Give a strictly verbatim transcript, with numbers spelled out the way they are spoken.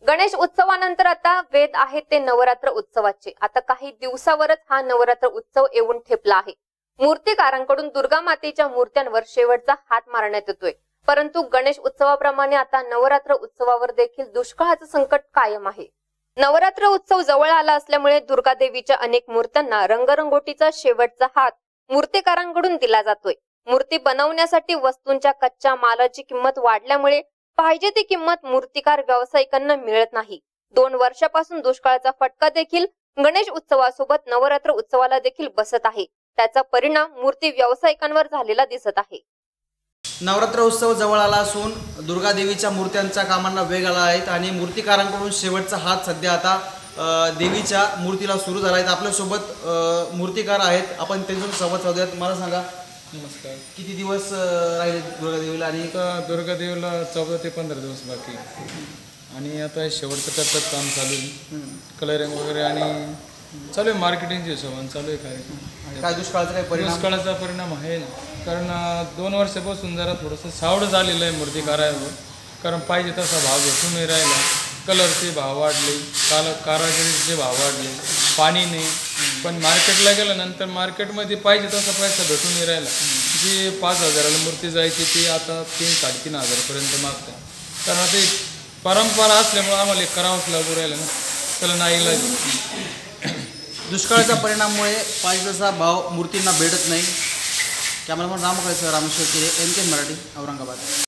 गणेश उत्सवानंतर आता वेध आहे ते नवरात्र उत्सवाचे। आता काही दिवसावरच हा नवरात्र उत्सव येऊन ठेपला आहे। मूर्तिकारांकडून दुर्गा मातेच्या मूर्त्यांवर शेवटचा हात मारण्यात येतोय, परंतु गणेश उत्सवाप्रमाणे आता नवरात्र उत्सवावर देखील दुष्काळाचं संकट कायम आहे। नवरात्र उत्सव जवळ आला असल्यामुळे दुर्गा देवीच्या अनेक मूर्त्यांना रंगरंगोटीचा शेवटचा हात मूर्तिकारांकडून दिला जातोय। मूर्ती बनवण्यासाठी वस्तूंच्या कच्च्या मालाची किंमत वाढल्यामुळे पाहिजे ती किंमत मूर्तिकार व्यावसायिकांना मिळत नाही। दोन वर्षापासून दुष्काळाचा फटका देखील गणेश उत्सवासोबत नवरात्र उत्सवाला देखील बसत आहे। त्याचा परिणाम मूर्ती व्यावसायिकांवर झालेला दिसत आहे। नवरात्र उत्सव जवळ आला असून दुर्गा देवीच्या मूर्त्यांच्या कामांना वेग आला आहे आणि मूर्तिकारांकडून शेवटचा हात सध्या आता देवीच्या मूर्तीला सुरू झाला आहे। आपल्यासोबत मूर्तिकार आहेत, आपण त्यांच्याशी संवाद साधूयात। मला सांगा, नमस्कार, किती दिवस राहिले दुर्गा देवीला? आणि आता दुर्गा देवीला चौदा ते पंधरा दिवस बाकी आणि आता शेवटचं टप्प्यात काम चालू आहे, कलरिंग वगैरे आणि चालू आहे, मार्केटिंगचे हिशोबाने चालू आहे कार्यक्रम। काय दुष्काळाचा काय परिणाम? दुष्काळाचा परिणाम आहे ना, कारण दोन वर्षापासून जरा थोडंसं सावड झालेलं आहे मूर्तिकारावर, कारण पाहिजे तसा भाव भेटून नाही राहिला। कलरचे भाव वाढले, काल कारागिरीचे भाव वाढले, पाणी नाही। पण मार्केटला गेल्यानंतर मार्केटमध्ये पाहिजे तसा पैसा भेटून नाही राहिला। जी पाच हजाराला मूर्ती जायची ती आता तीन साडेतीन हजारपर्यंत मागतात, कारण आता एक परंपरा असल्यामुळे आम्हाला एक करावंच लागू राहिलं ना, त्याला नाही लागेल। दुष्काळाच्या परिणामामुळे पाहिजे तसा भाव मूर्तींना भेटत नाही। Cameraman Ramkrishna Rameshwar K M K Marathi, Aurangabad.